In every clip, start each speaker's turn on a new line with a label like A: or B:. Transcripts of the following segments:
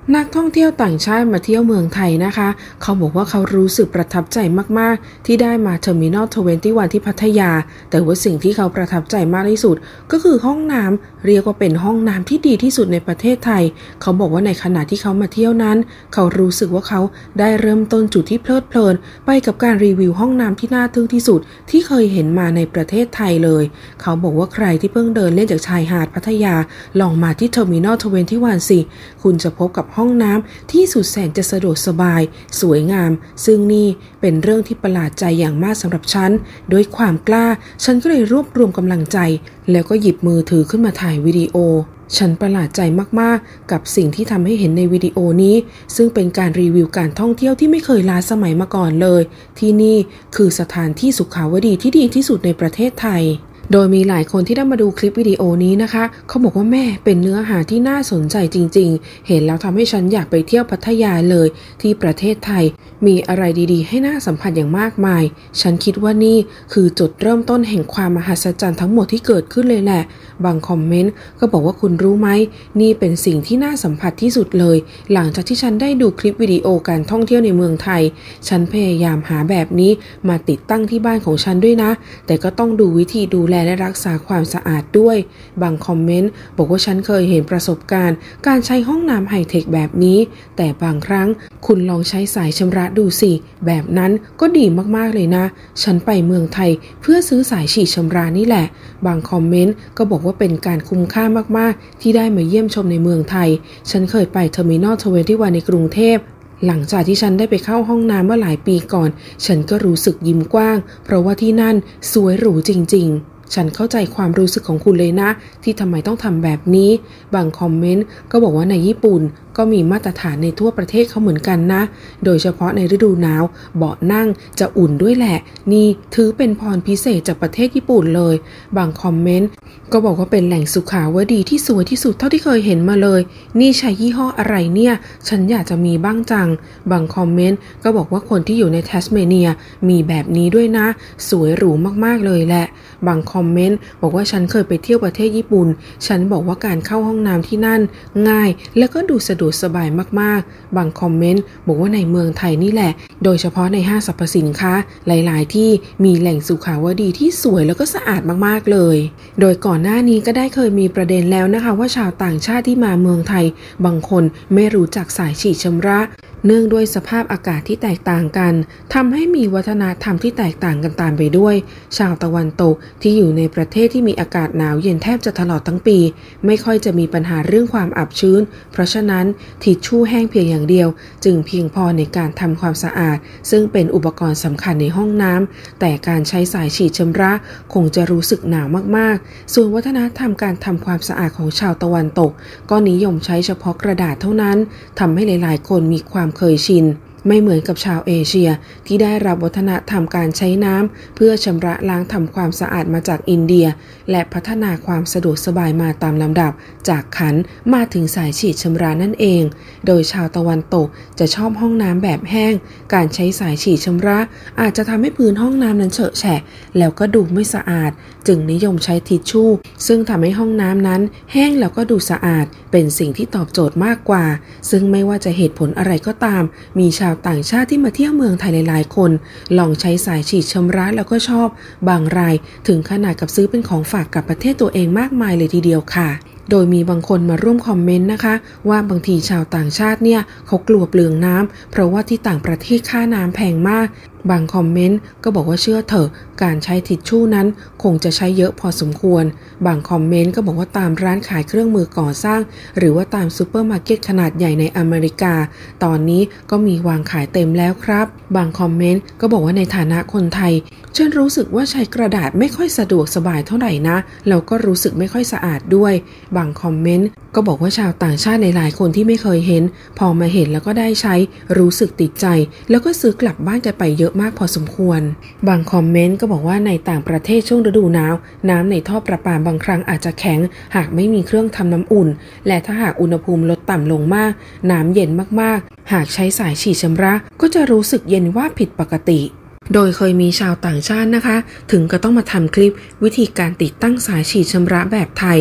A: นักท่องเที่ยวต่างชาติมาเที่ยวเมืองไทยนะคะเขาบอกว่าเขารู้สึกประทับใจมากๆที่ได้มา Terminal 21 ที่พัทยาแต่ว่าสิ่งที่เขาประทับใจมากที่สุดก็คือห้องน้ำเรียกว่าเป็นห้องน้ำที่ดีที่สุดในประเทศไทยเขาบอกว่าในขณะที่เขามาเที่ยวนั้นเขารู้สึกว่าเขาได้เริ่มต้นจุดที่เพลิดเพลินไปกับการรีวิวห้องน้ำที่น่าทึ่งที่สุดที่เคยเห็นมาในประเทศไทยเลยเขาบอกว่าใครที่เพิ่งเดินเล่นจากชายหาดพัทยาลองมาที่ Terminal 21 สิคุณจะพบกับห้องน้ำที่สุดแสนจะสะดวกสบายสวยงามซึ่งนี่เป็นเรื่องที่ประหลาดใจอย่างมากสำหรับฉันด้วยความกล้าฉันก็เลยรวบรวมกำลังใจแล้วก็หยิบมือถือขึ้นมาถ่ายวิดีโอฉันประหลาดใจมากๆกับสิ่งที่ทำให้เห็นในวิดีโอนี้ซึ่งเป็นการรีวิวการท่องเที่ยวที่ไม่เคยล้าสมัยมาก่อนเลยที่นี่คือสถานที่สุขาวดีที่ดีที่สุดในประเทศไทยโดยมีหลายคนที่ได้มาดูคลิปวิดีโอนี้นะคะเขาบอกว่าแม่เป็นเนื้อหาที่น่าสนใจจริงๆเห็นแล้วทำให้ฉันอยากไปเที่ยวพัทยาเลยที่ประเทศไทยมีอะไรดีๆให้น่าสัมผัสอย่างมากมายฉันคิดว่านี่คือจุดเริ่มต้นแห่งความมหัศจรรย์ทั้งหมดที่เกิดขึ้นเลยแหละบางคอมเมนต์ก็บอกว่าคุณรู้ไหมนี่เป็นสิ่งที่น่าสัมผัสที่สุดเลยหลังจากที่ฉันได้ดูคลิปวิดีโอการท่องเที่ยวในเมืองไทยฉันพยายามหาแบบนี้มาติดตั้งที่บ้านของฉันด้วยนะแต่ก็ต้องดูวิธีดูแลและรักษาความสะอาดด้วยบางคอมเมนต์บอกว่าฉันเคยเห็นประสบการณ์การใช้ห้องน้ำไฮเทคแบบนี้แต่บางครั้งคุณลองใช้สายชำระดูสิแบบนั้นก็ดีมากๆเลยนะฉันไปเมืองไทยเพื่อซื้อสายฉีดชำระนี่แหละบางคอมเมนต์ก็บอกว่าเป็นการคุ้มค่ามากๆที่ได้มาเยี่ยมชมในเมืองไทยฉันเคยไป Terminal 21 ในกรุงเทพหลังจากที่ฉันได้ไปเข้าห้องน้ำเมื่อหลายปีก่อนฉันก็รู้สึกยิ้มกว้างเพราะว่าที่นั่นสวยหรูจริงๆฉันเข้าใจความรู้สึกของคุณเลยนะที่ทำไมต้องทำแบบนี้บางคอมเมนต์ก็บอกว่าในญี่ปุ่นก็มีมาตรฐานในทั่วประเทศเขาเหมือนกันนะโดยเฉพาะในฤดูหนาวเบาะนั่งจะอุ่นด้วยแหละนี่ถือเป็นพรพิเศษจากประเทศญี่ปุ่นเลยบางคอมเมนต์ก็บอกว่าเป็นแหล่งสุขาวดีที่สวยที่สุดเท่าที่เคยเห็นมาเลยนี่ใช้ยี่ห้ออะไรเนี่ยฉันอยากจะมีบ้างจังบางคอมเมนต์ก็บอกว่าคนที่อยู่ในแทสเมเนียมีแบบนี้ด้วยนะสวยหรูมากๆเลยแหละบางคอมเมนต์บอกว่าฉันเคยไปเที่ยวประเทศญี่ปุ่นฉันบอกว่าการเข้าห้องน้ำที่นั่นง่ายแล้วก็ดูสะดวกสบายมากๆบางคอมเมนต์บอกว่าในเมืองไทยนี่แหละโดยเฉพาะในห้างสรรพสินค้าหลายๆที่มีแหล่งสุขาวดีที่สวยแล้วก็สะอาดมากๆเลยโดยก่อนหน้านี้ก็ได้เคยมีประเด็นแล้วนะคะว่าชาวต่างชาติที่มาเมืองไทยบางคนไม่รู้จักสายฉีดชำระเนื่องด้วยสภาพอากาศที่แตกต่างกันทำให้มีวัฒนธรรมที่แตกต่างกันตามไปด้วยชาวตะวันตกที่อยู่ในประเทศที่มีอากาศหนาวเย็นแทบจะตลอดทั้งปีไม่ค่อยจะมีปัญหาเรื่องความอับชื้นเพราะฉะนั้นทิชชู่แห้งเพียงอย่างเดียวจึงเพียงพอในการทำความสะอาดซึ่งเป็นอุปกรณ์สำคัญในห้องน้ำแต่การใช้สายฉีดชำระคงจะรู้สึกหนาวมากๆส่วนวัฒนธรรมการทำความสะอาดของชาวตะวันตกก็นิยมใช้เฉพาะกระดาษเท่านั้นทำให้หลายๆคนมีความเคยชินไม่เหมือนกับชาวเอเชียที่ได้รับวัฒนธรรมการใช้น้ำเพื่อชำระล้างทำความสะอาดมาจากอินเดียและพัฒนาความสะดวกสบายมาตามลำดับจากขันมาถึงสายฉีดชำระนั่นเองโดยชาวตะวันตกจะชอบห้องน้ำแบบแห้งการใช้สายฉีดชำระอาจจะทำให้พื้นห้องน้ำนั้นเฉอะแฉะแล้วก็ดูไม่สะอาดจึงนิยมใช้ทิชชู่ซึ่งทำให้ห้องน้ำนั้นแห้งแล้วก็ดูสะอาดเป็นสิ่งที่ตอบโจทย์มากกว่าซึ่งไม่ว่าจะเหตุผลอะไรก็ตามมีชาวต่างชาติที่มาเที่ยวเมืองไทยหลายๆคนลองใช้สายฉีดชำระแล้วก็ชอบบางรายถึงขนาดกับซื้อเป็นของฝากกับประเทศตัวเองมากมายเลยทีเดียวค่ะโดยมีบางคนมาร่วมคอมเมนต์นะคะว่าบางทีชาวต่างชาติเนี่ยเขากลัวเปลืองน้ำเพราะว่าที่ต่างประเทศค่าน้ำแพงมากบางคอมเมนต์ก็บอกว่าเชื่อเถอะการใช้ทิชชู่นั้นคงจะใช้เยอะพอสมควรบางคอมเมนต์ก็บอกว่าตามร้านขายเครื่องมือก่อสร้างหรือว่าตามซูเปอร์มาร์เก็ตขนาดใหญ่ในอเมริกาตอนนี้ก็มีวางขายเต็มแล้วครับบางคอมเมนต์ก็บอกว่าในฐานะคนไทยฉันรู้สึกว่าใช้กระดาษไม่ค่อยสะดวกสบายเท่าไหร่นะแล้วก็รู้สึกไม่ค่อยสะอาดด้วยบางคอมเมนต์ก็บอกว่าชาวต่างชาติหลายๆคนที่ไม่เคยเห็นพอมาเห็นแล้วก็ได้ใช้รู้สึกติดใจแล้วก็ซื้อกลับบ้านกันไปเยอะมากพอสมควรบางคอมเมนต์ก็บอกว่าในต่างประเทศช่วงฤดูหนาวน้ำในท่อประปาบางครั้งอาจจะแข็งหากไม่มีเครื่องทำน้ำอุ่นและถ้าหากอุณหภูมิลดต่ำลงมากน้ำเย็นมากๆหากใช้สายฉีดชำระก็จะรู้สึกเย็นว่าผิดปกติโดยเคยมีชาวต่างชาตินะคะถึงก็ต้องมาทำคลิปวิธีการติดตั้งสายฉีดชำระแบบไทย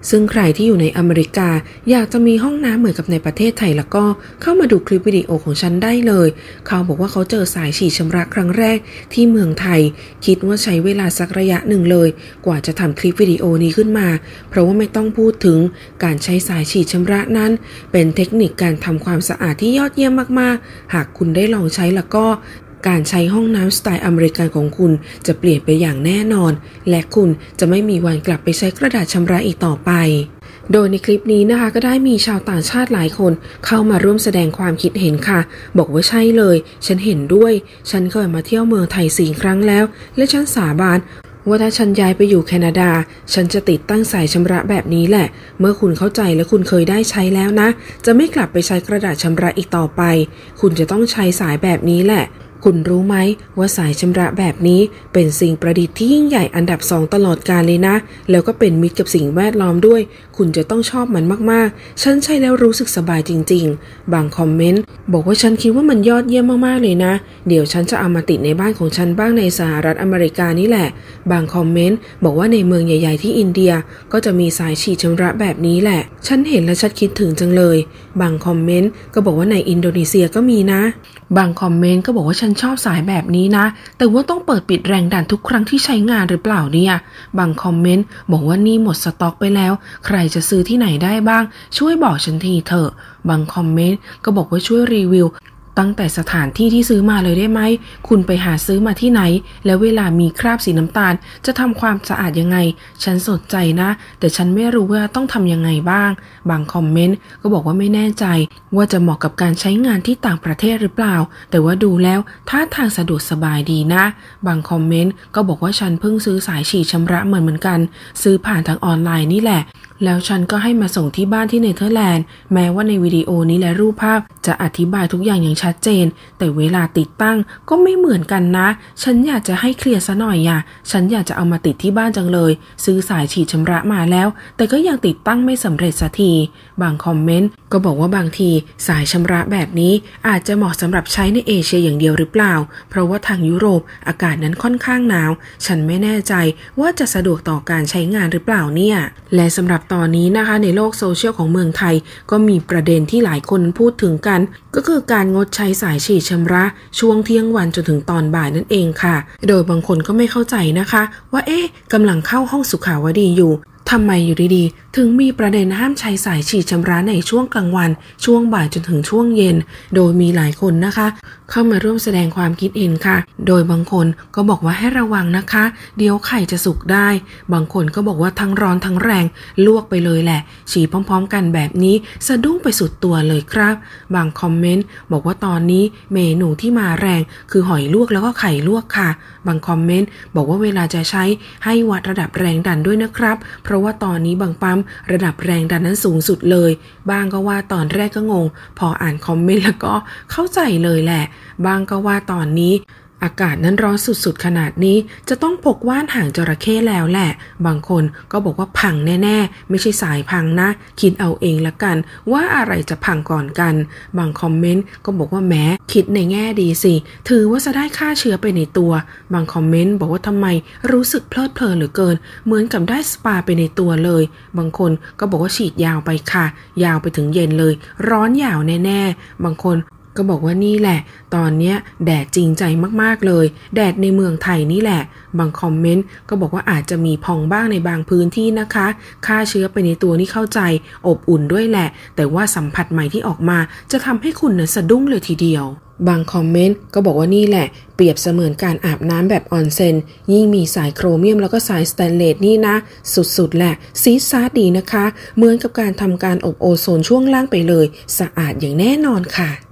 A: ซึ่งใครที่อยู่ในอเมริกาอยากจะมีห้องน้ำเหมือนกับในประเทศไทยแล้วก็เข้ามาดูคลิปวิดีโอของฉันได้เลยเขาบอกว่าเขาเจอสายฉีดชำระครั้งแรกที่เมืองไทยคิดว่าใช้เวลาสักระยะหนึ่งเลยกว่าจะทำคลิปวิดีโอนี้ขึ้นมาเพราะว่าไม่ต้องพูดถึงการใช้สายฉีดชำระนั้นเป็นเทคนิคการทำความสะอาดที่ยอดเยี่ยมมากๆหากคุณได้ลองใช้แล้วก็การใช้ห้องน้ำสไตล์อเมริกันของคุณจะเปลี่ยนไปอย่างแน่นอนและคุณจะไม่มีวันกลับไปใช้กระดาษชำระอีกต่อไปโดยในคลิปนี้นะคะก็ได้มีชาวต่างชาติหลายคนเข้ามาร่วมแสดงความคิดเห็นค่ะบอกว่าใช่เลยฉันเห็นด้วยฉันเคยมาเที่ยวเมืองไทย4 ครั้งแล้วและฉันสาบานว่าถ้าฉันย้ายไปอยู่แคนาดาฉันจะติดตั้งสายชำระแบบนี้แหละเมื่อคุณเข้าใจและคุณเคยได้ใช้แล้วนะจะไม่กลับไปใช้กระดาษชำระอีกต่อไปคุณจะต้องใช้สายแบบนี้แหละคุณรู้ไหมว่าสายชำระแบบนี้เป็นสิ่งประดิษฐ์ที่ยิ่งใหญ่อันดับ2ตลอดกาลเลยนะแล้วก็เป็นมิตรกับสิ่งแวดล้อมด้วยคุณจะต้องชอบมันมากๆฉันใช้แล้วรู้สึกสบายจริงๆบางคอมเมนต์บอกว่าฉันคิดว่ามันยอดเยี่ยมมากๆเลยนะเดี๋ยวฉันจะเอามาติดในบ้านของฉันบ้างในสหรัฐอเมริกานี่แหละบางคอมเมนต์บอกว่าในเมืองใหญ่ๆที่อินเดียก็จะมีสายฉีดชำระแบบนี้แหละฉันเห็นและฉันคิดถึงจังเลยบางคอมเมนต์ก็บอกว่าในอินโดนีเซียก็มีนะบางคอมเมนต์ก็บอกว่าฉันชอบสายแบบนี้นะแต่ว่าต้องเปิดปิดแรงดันทุกครั้งที่ใช้งานหรือเปล่าเนี่ยบางคอมเมนต์บอกว่านี่หมดสต็อกไปแล้วใครจะซื้อที่ไหนได้บ้างช่วยบอกฉันทีเถอะบางคอมเมนต์ก็บอกว่าช่วยรีวิวตั้งแต่สถานที่ที่ซื้อมาเลยได้ไหมคุณไปหาซื้อมาที่ไหนแล้วเวลามีคราบสีน้ำตาลจะทำความสะอาดยังไงฉันสนใจนะแต่ฉันไม่รู้ว่าต้องทำยังไงบ้างบางคอมเมนต์ก็บอกว่าไม่แน่ใจว่าจะเหมาะกับการใช้งานที่ต่างประเทศหรือเปล่าแต่ว่าดูแล้วท่าทางสะดวกสบายดีนะบางคอมเมนต์ก็บอกว่าฉันเพิ่งซื้อสายฉีดชำระเหมือนกันซื้อผ่านทางออนไลน์นี่แหละแล้วฉันก็ให้มาส่งที่บ้านที่เนเธอร์แลนด์แม้ว่าในวิดีโอนี้และรูปภาพจะอธิบายทุกอย่างอย่างชัดเจนแต่เวลาติดตั้งก็ไม่เหมือนกันนะฉันอยากจะให้เคลียร์ซะหน่อยอ่ะฉันอยากจะเอามาติดที่บ้านจังเลยซื้อสายฉีดชำระมาแล้วแต่ก็ยังติดตั้งไม่สำเร็จสักทีบางคอมเมนต์ก็บอกว่าบางทีสายชำระแบบนี้อาจจะเหมาะสำหรับใช้ในเอเชียอย่างเดียวหรือเปล่าเพราะว่าทางยุโรปอากาศนั้นค่อนข้างหนาวฉันไม่แน่ใจว่าจะสะดวกต่อการใช้งานหรือเปล่าเนี่ยและสำหรับตอนนี้นะคะในโลกโซเชียลของเมืองไทยก็มีประเด็นที่หลายคนพูดถึงกันก็คือการงดใช้สายฉีดชำระช่วงเที่ยงวันจนถึงตอนบ่ายนั่นเองค่ะโดยบางคนก็ไม่เข้าใจนะคะว่ากำลังเข้าห้องสุขาวดีอยู่ทำไมอยู่ดีๆถึงมีประเด็นห้ามใช้สายฉีดชำระในช่วงกลางวันช่วงบ่ายจนถึงช่วงเย็นโดยมีหลายคนนะคะเข้ามาร่วมแสดงความคิดเห็นค่ะโดยบางคนก็บอกว่าให้ระวังนะคะเดี๋ยวไข่จะสุกได้บางคนก็บอกว่าทั้งร้อนทั้งแรงลวกไปเลยแหละฉีดพร้อมๆกันแบบนี้สะดุ้งไปสุดตัวเลยครับบางคอมเมนต์บอกว่าตอนนี้เมนูที่มาแรงคือหอยลวกแล้วก็ไข่ลวกค่ะบางคอมเมนต์บอกว่าเวลาจะใช้ให้วัดระดับแรงดันด้วยนะครับเพราะว่าตอนนี้บางปั๊มระดับแรงดันนั้นสูงสุดเลยบางก็ว่าตอนแรกก็งงพออ่านคอมเมนต์แล้วก็เข้าใจเลยแหละบางก็ว่าตอนนี้อากาศนั้นร้อนสุดๆขนาดนี้จะต้องพกว่านหางจระเข้แล้วแหละบางคนก็บอกว่าพังแน่ๆไม่ใช่สายพังนะคิดเอาเองละกันว่าอะไรจะพังก่อนกันบางคอมเมนต์ก็บอกว่าแม้คิดในแง่ดีสิถือว่าจะได้ฆ่าเชื้อไปในตัวบางคอมเมนต์บอกว่าทำไมรู้สึกเพลิดเพลินเหลือเกินเหมือนกับได้สปาไปในตัวเลยบางคนก็บอกว่าฉีดยาวไปค่ะยาวไปถึงเย็นเลยร้อนยาวแน่ๆบางคนก็บอกว่านี่แหละตอนเนี้ยแดดจริงใจมากๆเลยแดดในเมืองไทยนี่แหละบางคอมเมนต์ก็บอกว่าอาจจะมีพองบ้างในบางพื้นที่นะคะฆ่าเชื้อไปในตัวนี่เข้าใจอบอุ่นด้วยแหละแต่ว่าสัมผัสใหม่ที่ออกมาจะทำให้คุณสะดุ้งเลยทีเดียวบางคอมเมนต์ก็บอกว่านี่แหละเปรียบเสมือนการอาบน้ำแบบออนเซ็นยิ่งมีสายโครเมียมแล้วก็สายสแตนเลสนี่นะสุดๆแหละซีดซาดดีนะคะเหมือนกับการทำการอบโอโซนช่วงล่างไปเลยสะอาดอย่างแน่นอนค่ะ